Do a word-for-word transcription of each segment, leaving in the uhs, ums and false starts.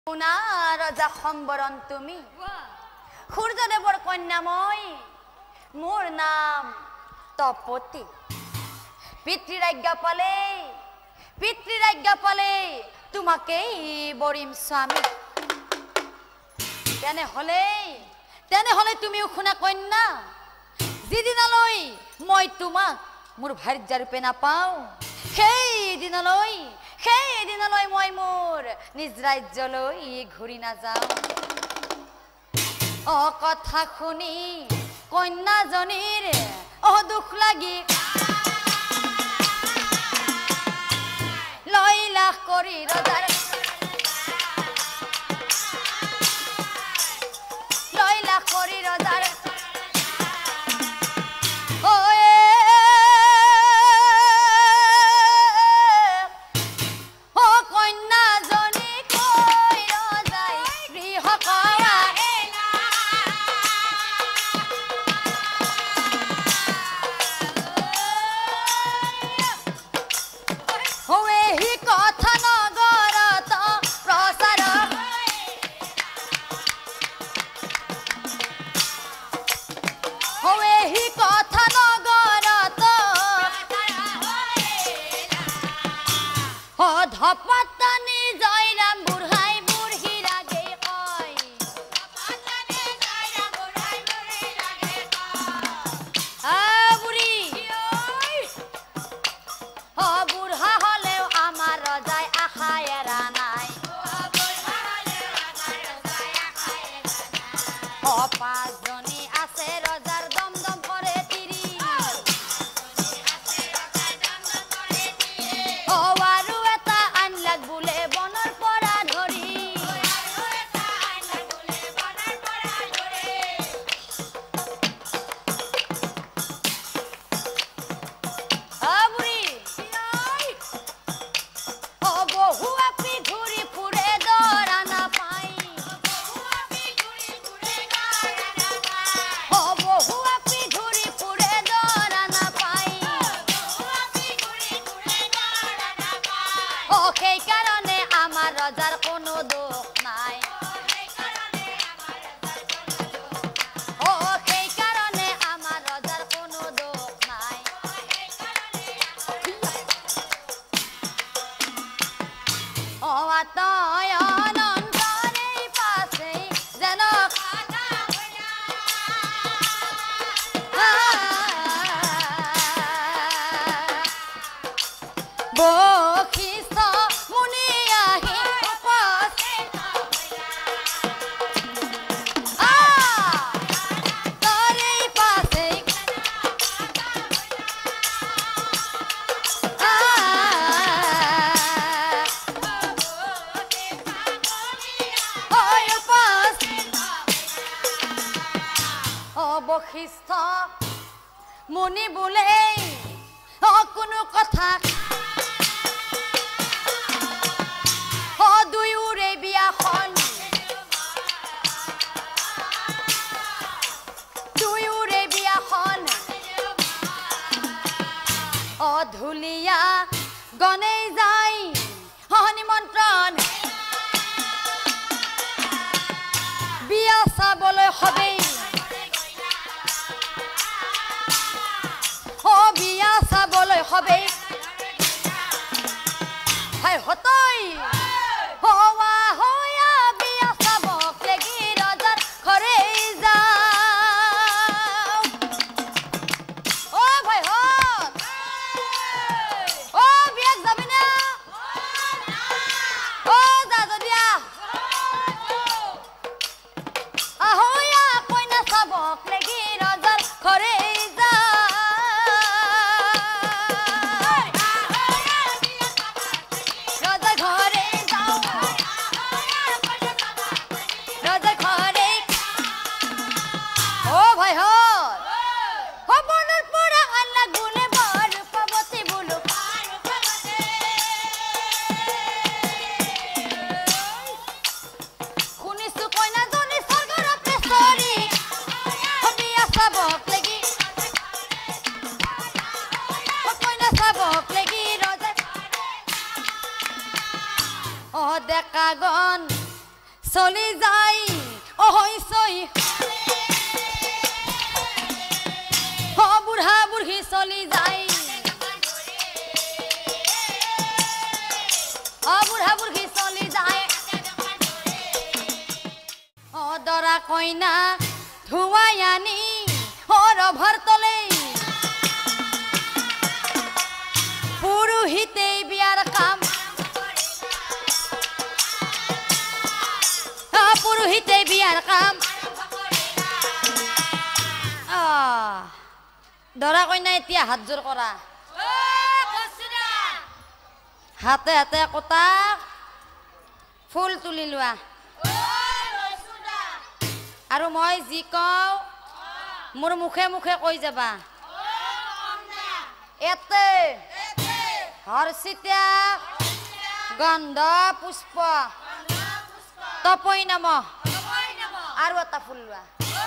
শুনা ৰজা সম্বৰণ তুমি সূৰ্যদেৱৰ কন্যা মই মোৰ নাম তপতি পিতৃৰাজ্ঞা পালে পিতৃৰাজ্ঞা পালে তোমাকেই বৰিম স্বামী তেনে হলে তেনে হলে তুমিও শুনা কন্যা যিদিনালৈ মই তোমাক মোৰ ভাৰ্যা ৰূপে নাপাওঁ সেই দিনালৈ সেই দিনালৈ মই মোৰ নিজ ৰাজ্যলৈ ঘূৰি নাযাওঁ অ কথা শুনি কন্যাজনীৰ অ দুখ লাগি লইলা কৰি ৰজাৰ লইলা কৰি ৰজাৰ মুনি বোলে অ কোনো কথা অ দুয়োৰে বিয়াখন দুয়োৰে বিয়াখন অ ধুলিয়া গণেই যায় নিমন্ত্ৰণ বিয়া চাবলৈ হবেই বিয়া চাবলৈ হবে হাই হতই হওয়া হয়া বিয়া চাবক লাগি ৰজাৰ ঘৰে যাও ও ভাই হত ও বিয়াক যাবি না ও যা যদিয়া আহয়া কইনা চাবক লাগি ৰজাৰ ঘৰে ডেকাগণ চলি যাই অহৈ চৈ হ বুঢ়া বুঢ়ী চলি যাই অ বুঢ়া বুঢ়ী চলি যায় অ দৰা কইনা ধুৱাই আনি ৰভাৰ তলে পুৰোহিতে বিয়াৰ কাম পুৰোহিতে বিয়াৰ কাম দৰা কইনা এতিয়া হাত জোৰ কৰা হাতে হাতে কটা ফুল তুলি লোৱা আৰু মই যি কওঁ মোৰ মুখে মুখে কৈ যাবা এতে হৰ্ষিতা গন্ধ পুষ্প তপই নম আৰু এটা ফুল লোৱা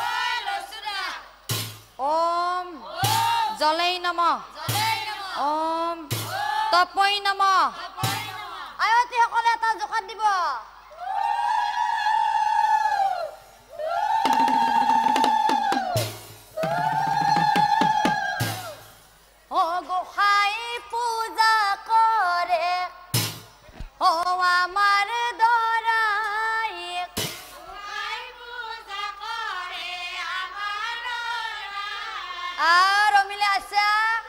ওম জলেই নম ওম তপই নম আয়তী সকলে এটা জোকাত দিব ও গোসাই পূজা কৰে ও আমার দৰাই গোসাই পূজা কৰে আমার দৰাই আর মিলে আছে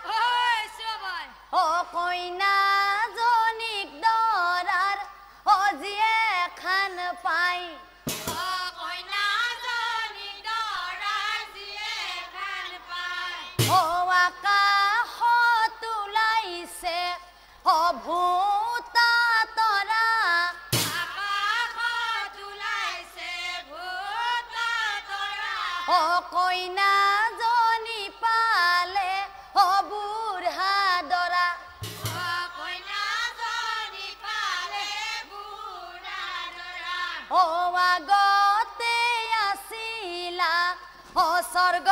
ও কইনা জনিক দৰাৰ ও জিয়ে খান পাই ও কইনা জনিক দৰাৰ জিয়ে খান পাই ও আকাশ তুলাইছে ও ভূতা তৰা আকাশ তুলাইছে ভূতা তৰা ও কইনা জনি পালে ও বুঢ়া দৰা ও কইনা জনি পালে বুঢ়া দৰা ও আগতে আছিলা ও স্বৰ্গ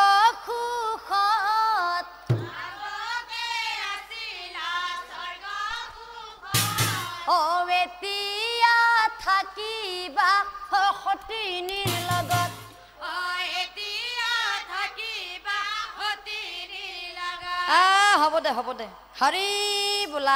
সুখত আগতে আছিলা স্বৰ্গ সুখত ও এতিয়া থাকিবা সতিনীৰ লগত ও এতিয়া থাকিবা সতিনীৰ লগত আ হ'ব দে হ'ব দে হৰি বোলা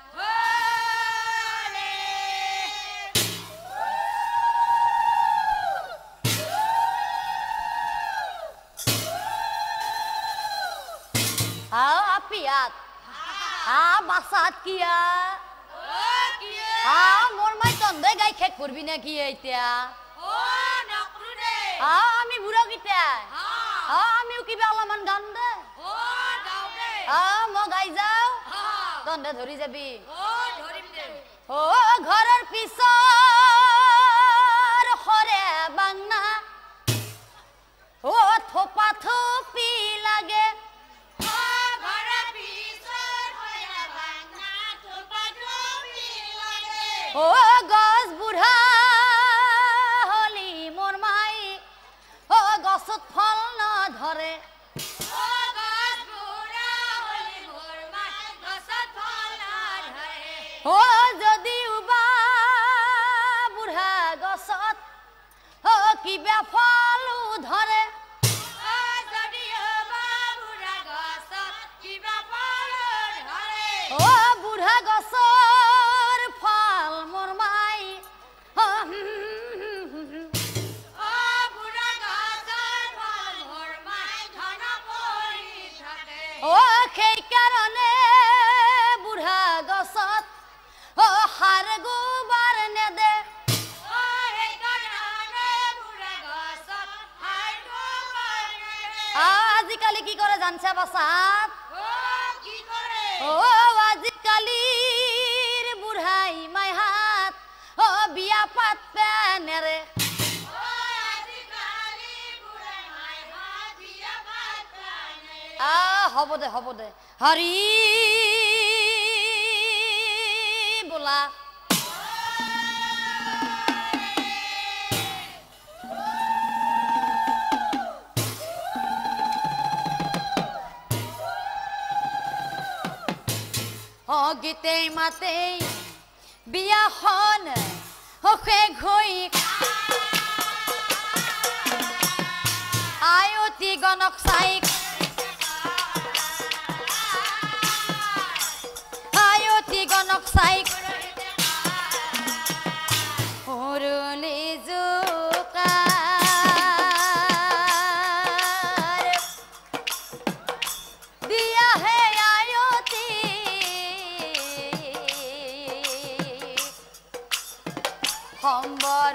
আও আপিয়াত আ বাসাত কিয়া ও কিয়া আ মোর মাই তন্দে গাই খেক করবি না কি এতিয়া ও নকরু দে আ আমি বুড়া কিটা আ আমিও কিবা অলমান গান দে ও গাও দে আ ম গাই যাও তন্দে ধরি যাবি ও ধরিম দে ও ঘরের পিছর খরে বাংনা ও থোপা থোপি লাগে ও গছ বুঢ়া হলি মোর মাই ও গছত ফল নধরে ও গছ বুঢ়া হলি মোর মাই গছত ফল নধরে ও যদি উবা বুঢ়া গছত ও কিবা ফল ধরে ও যদি উবা বুঢ়া গছত কিবা ফল ধরে ও বুঢ়া গছৰ ফল মোর মাই ও বুঢ়া গছৰ ফল মোর মাই ধন পৰি থাকে ও সেই কাৰণে বুঢ়া গছত ও হার গোবার নেদে ও সেই কাৰণে বুঢ়া গছত হার গোবার নেদে আজিকালি কি কৰে জানছা বাসাত ও কি কৰে ও আজিকালিৰ বুঢ়াই মাই হাত ও বিয়া পাত পেনেৰে ও আজিকালি বুঢ়াই মাই হাত বিয়া পাত পেনেৰে আ হ'ব দে হ'ব দে হৰি বোলা ও গীতে মাতে বিয়াখন শেষ হৈ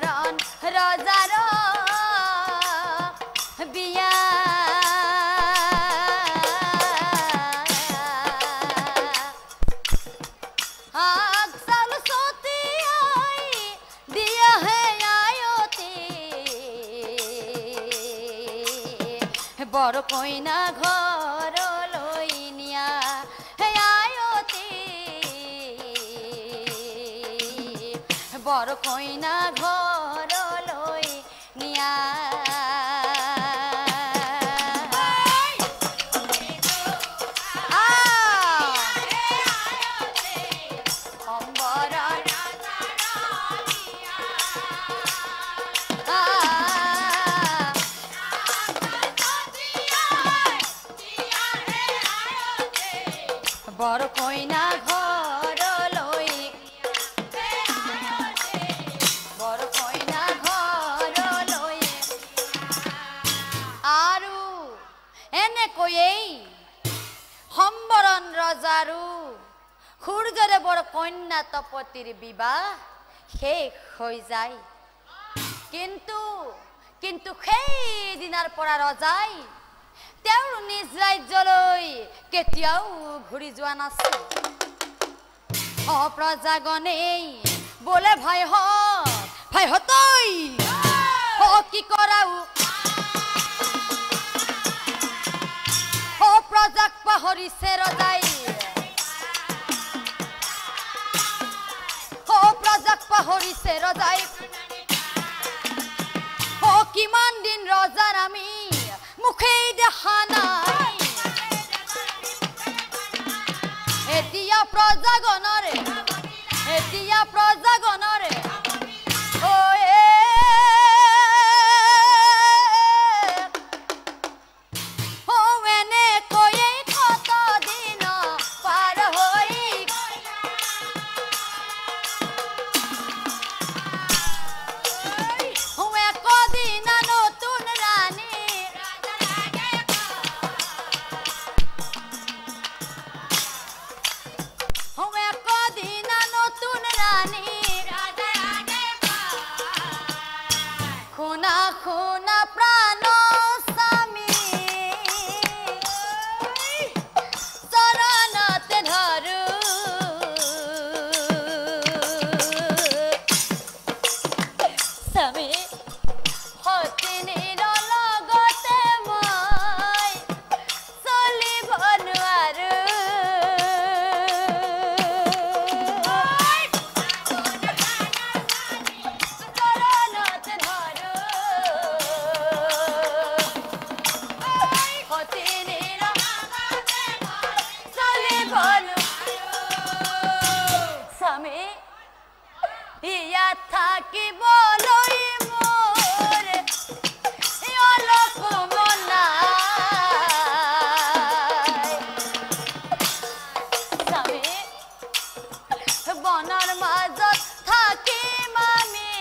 সম্বৰণ ৰজাৰ বিয়া বৰ কইনা ঘৰলৈ নিয়া হে আয়তি বৰ কইনা ঘৰলৈ নিয়া বৰ কইনা ঘৰলৈ বৰ কইনা ঘৰলৈ আৰু এনেকৈয়ে সম্বৰণ ৰজাৰো সূৰ্যদেৱৰ কন্যা তপতীৰ বিবাহ শেষ হৈ যায় কিন্তু কিন্তু সেইদিনাৰ পৰা ৰজাই তেওঁৰ নিজ ৰাজ্যলৈ কেতিয়াও ঘূৰি যোৱা নাছিল অপ্ৰজাগণেই বোলে ভাইহঁত ভাইহঁতৈ অ কি কৰাও অপ্ৰজাক পাহৰিছে ৰজাই অপ্ৰজাক পাহৰিছে ৰজাই অ কিমান দিন ৰজাৰ আমি মুখেই দেখা নাই এতিয়া প্ৰজাগণৰে এতিয়া প্ৰজাগণৰে ঐ ও এনেকৈয়ে কত দিন পাৰ হৈ ও একদিন নতুন ৰাণী খুনা খুনা প্ৰাণ স্বামী চৰণতে ধৰো স্বামী সতিনীৰ লগতে মই চলিব নোৱাৰো ইয়াত থাকিবলৈ মোৰ অলপ মন নাই স্বামী বনৰ মাজত থাকিম আমি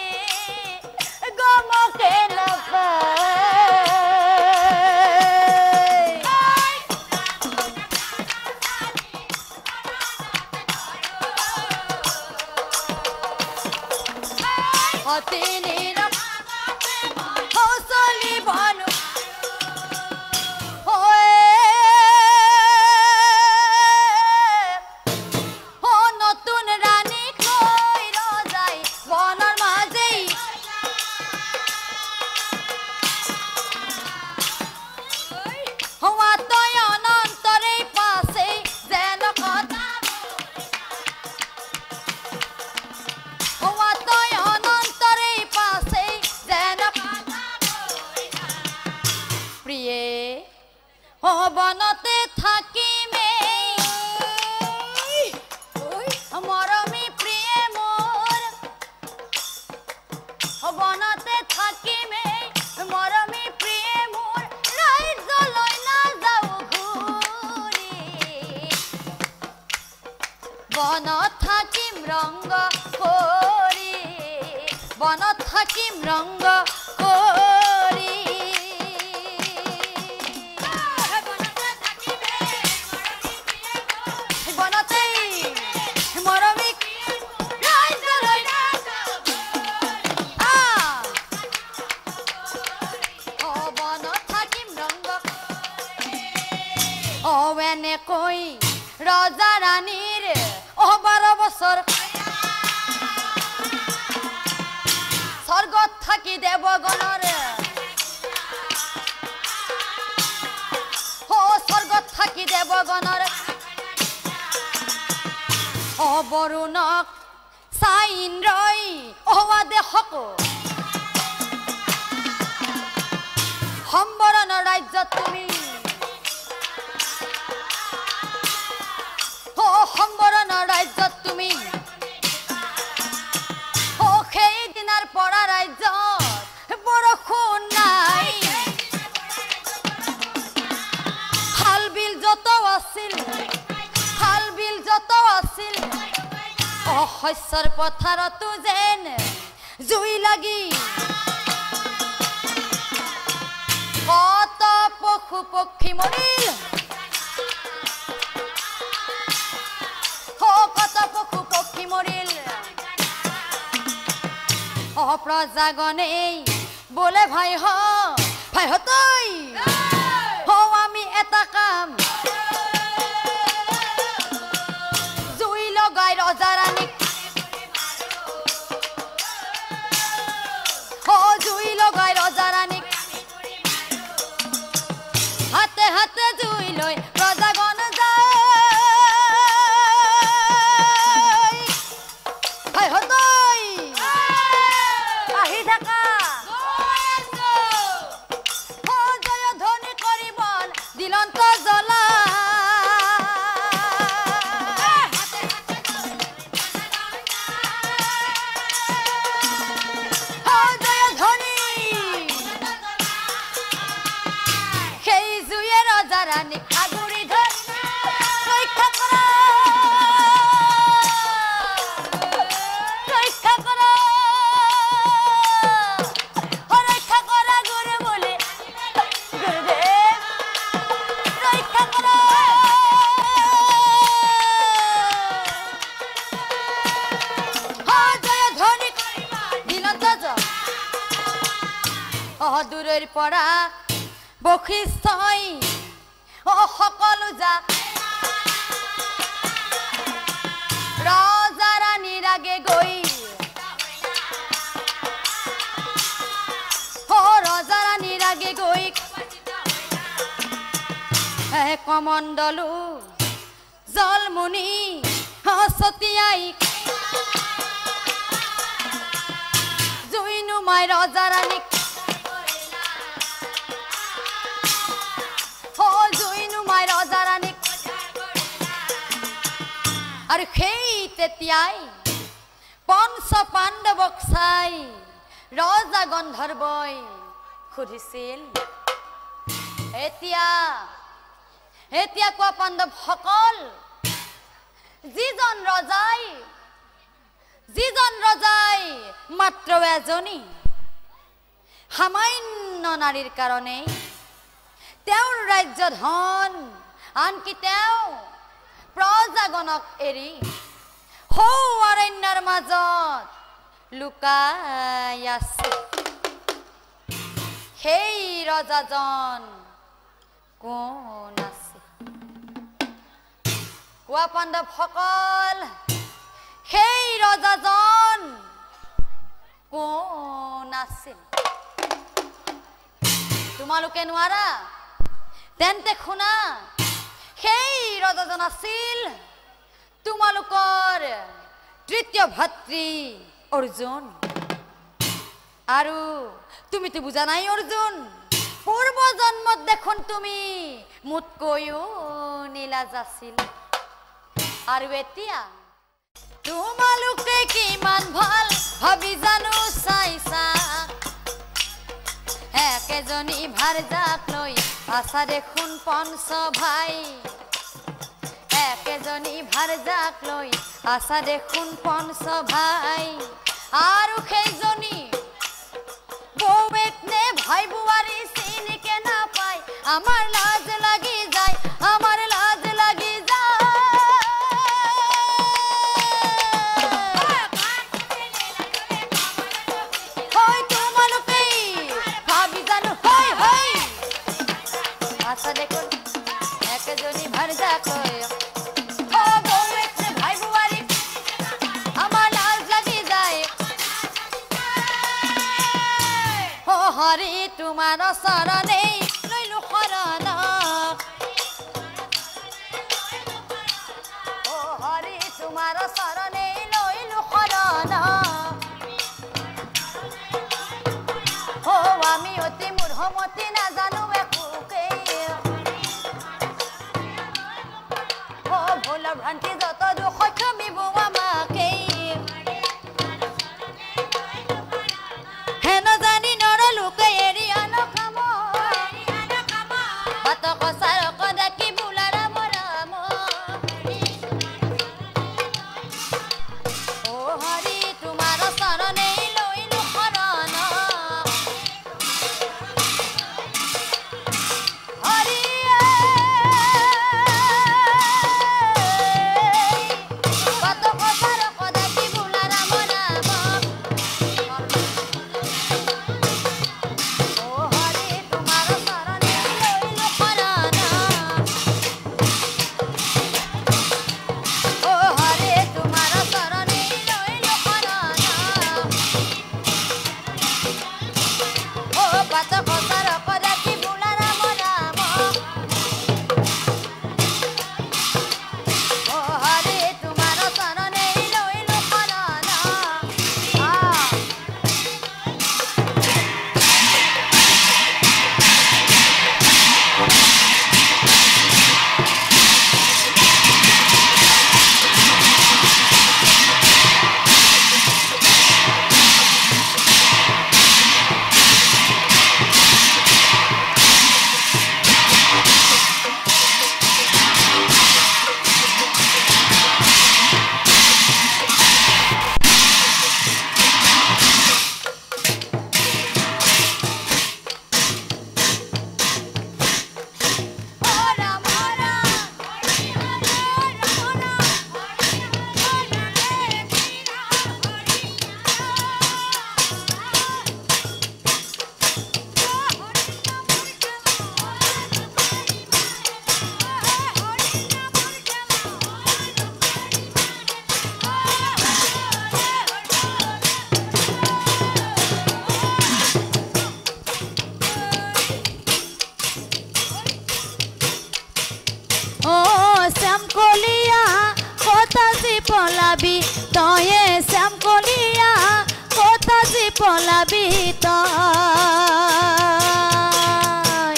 গমকে নাপায় সতিনীৰ চলিব নতুন ৰাণীক লৈ ৰজাই বনৰ মাজেই তই অনন্তৰে পাছে যেন কথা প্ৰিয়ে বনতে থাকিমেই মৰমী প্ৰিয়ে মোৰ বনতে থাকিমেই মৰমী প্ৰিয়ে মোৰ ৰাজ্যলৈ নাযাওঁ ঘূৰি বনত থাকিম ৰংগ কৰি বনত থাকিম ৰংগ কৰি মৰমী ৰাজ্যলৈ নাযাওঁ বছর স্বর্গত থাকি দেবগণর ও স্বর্গত থাকি দেবগণর অবৰুণক চাই ইন্দ্ৰই অৱাদে হক সম্বৰণৰ ৰাজ্যত তুমি ও সম্বৰণৰ ৰাজ্যত তুমি ও সেই দিনাৰ পৰা ৰাজ্যত বৰষুণ নাই খাল বিল যত আছিল খাল বিল যত আছিল ও শস্যৰ পথাৰতো যেন জুই লাগি কত পশু পক্ষী মৰিল কত পশু পক্ষী মৰিল অপ্ৰজাগণে বোলে ভাই হ ভাই হতই হ আমি এটা কাম জুই লগাই ৰজাৰাণীক হ জুই লগাই ৰজাৰাণীক হাতে হাতে জুই লৈ প্ৰজাগণ যায় ভাই হতই আহি থাকা জয় ধ্বনি কৰিবন দিলন্ত জ্বলা জয় ধ্বনি সেই জুয়ে ৰজাৰাণীক আগুৰি ধৰ ৰক্ষা কৰা ৰক্ষা কৰা ৰক্ষা কৰা গুৰু বোলে গুৰুদেৱ ৰক্ষা কৰা জয় ধ্বনি দিনত অদূৰৰ পৰা বশিষ্ঠই ও সকলো যা ৰজাৰাণীৰ আগে গৈ ও ৰজাৰাণীৰ আগে গৈ কমণ্ডলো জলমুনি ছটিয়াই জুই নুমাই ৰজাৰাণীক জুই নুমাই ৰজাৰাণীক আৰু সেই তেতিয়াই পঞ্চ পাণ্ডৱক চাই ৰজা গন্ধৰ্বই সুধিছিল এতিয়া এতিয়া কোৱা পাণ্ডৱসকল যিজন ৰজাই যিজন ৰজাই মাত্ৰ এজনী সামান্য নাৰীৰ কাৰণে তেওঁৰ ৰাজ্য ধন আনকি তেওঁ প্ৰজাগণক এৰি সৌ অৰণ্যৰ মাজত লুকাই আছে সেই ৰজাজন কোন আছে কোৱা পাণ্ডৱসকল সেই ৰজাজন কোন আছিল তোমালোকে নোৱাৰা তেন্তে শুনা সেই ৰজাজন আছিল তোমালোকৰ তৃতীয় ভাতৃ অৰ্জুন আৰু তুমিতো বুজা নাই অৰ্জুন পূৰ্ব জন্মত দেখোন তুমি মোতকৈও নীলাজ আছিল আৰু এতিয়া তোমালোকে কিমান ভাল ভাবি জানো চাইছা একেজনী ভাৰ্যাক লৈ আছা দেখোন পঞ্চ ভাই একেজনী ভাৰ্যাক লৈ আছা দেখোন পঞ্চ ভাই আৰু সেইজনী বৌৱেক নে ভাই বোৱাৰী চিনিকে নাপায় আমাৰ লাজ লাগি যায় আমাৰ লাজ লাগি যায় হয় তোমালোকে ভাবি জানো হয় হয় আছা দেখোন একেজনী ভাৰ্যাক লৈ হৰি তোমাৰ চৰণে লৈলো শৰণ ও হৰি তোমাৰ চৰণে লৈলো শৰণ ও আমি অতি মূৰ্খমতি নাজানো একোকে ও ভুল ভ্ৰান্তি যত দুখ ক্ষমিব আমাকে হেন জানি নৰ লোকে এৰি আন কাম বাত কছাৰ কদাকি বোলা ৰাম ৰাম ও হৰি তোমাৰ চৰণে লৈলো শৰণ হৰি বাত কছাৰ কদাকি বোলা ৰাম ৰাম ও হৰি তোমাৰ চৰণে লৈলো শৰণ ও হৰি তোমাৰ চৰণে লৈলো শৰণ ও বাত কছাৰ কদাকি বোলা ৰাম ৰাম ও হৰি তোমাৰ চৰণে লৈলো শৰণ আ ও শ্যাম কলিয়া কোথাসি পলাবি তয়ে শ্যাম কলিয়া কোথাসি পলাবি তয়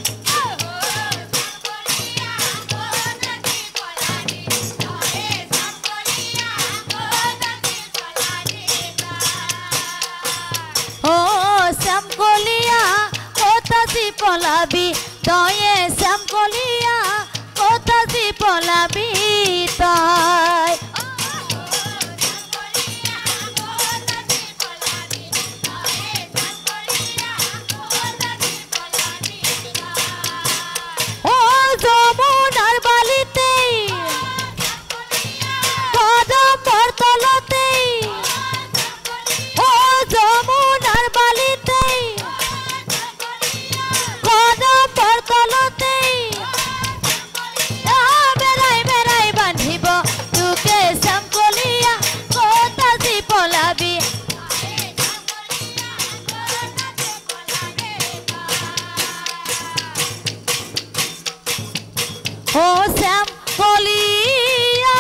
ও শ্যাম কলিয়া কোথাসি পলাবি তয়ে শ্যাম কলিয়া কোথাসি পলাবি তয় ও যমুনার বালিতে কদমের তলতে ও যমুনার বালিতে কদমের তলতে বেড়াই বেড়াই বান্ধিব তোকে শ্যাম কলিয়া কোথাসি পলাবি ও শ্যাম কলিয়া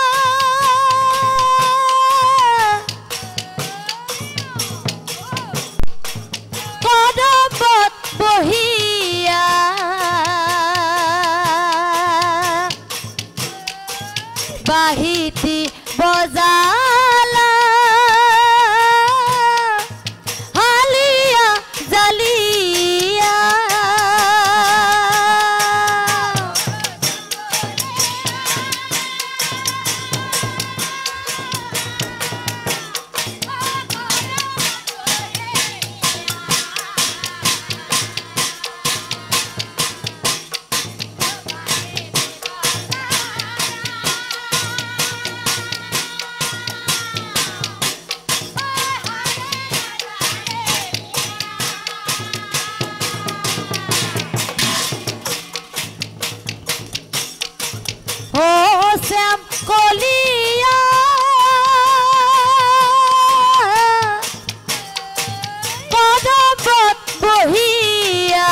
কদমত বহিয়া বাহিতি বজালা হালিয়া জালিয়া বহিয়া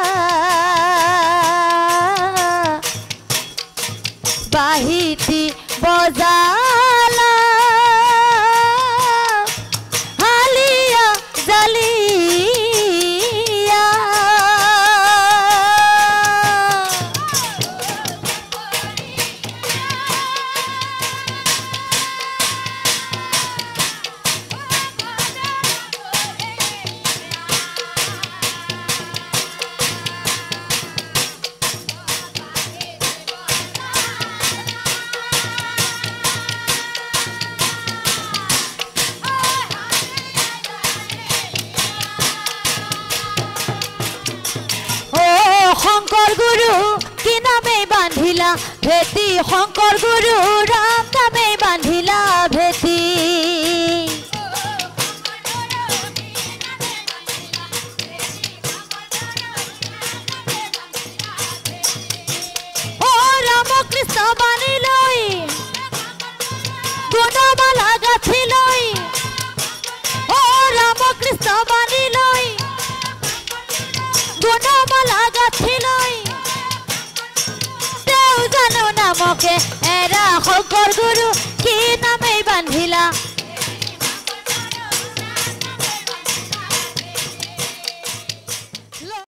বাহিতি বজালা হালিয়া জালিয়া शंकर गुरु की नामे बांधिला भेटी शंकर गुरु राम नामे बांधिला भेटी ओ राम कृष्ण बानी लई गुणमाला गाथी लई ओ राम कृष्ण बानी लई गुणमाला गाथी लई देव जानो नामके एरा